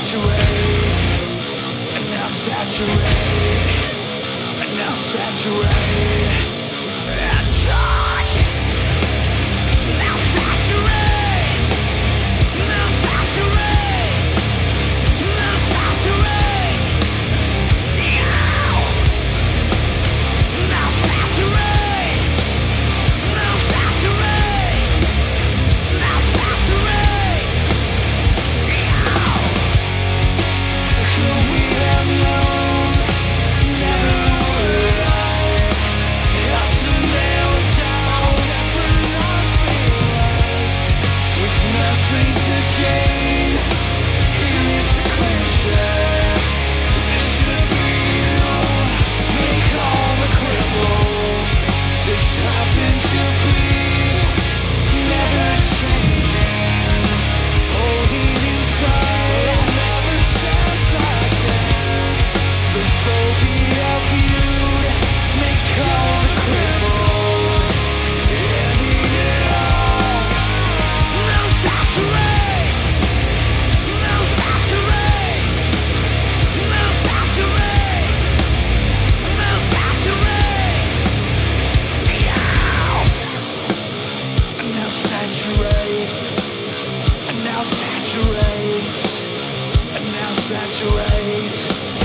saturate, and now saturate, and now saturate, and charge. Now saturate, now saturate, now saturate, now saturate, now saturate, now saturate, could we have known, never would I have to nail down for nothing with nothing to gain. Here is the clincher. This should be you. Make all the cripple. This happened to be never changing. Holding inside never stands again. The phobia viewed. Make all the cripple. Ending it all. Now saturate. Now saturate. Now saturate. Now saturate. And now saturate. And now saturate. And now saturate.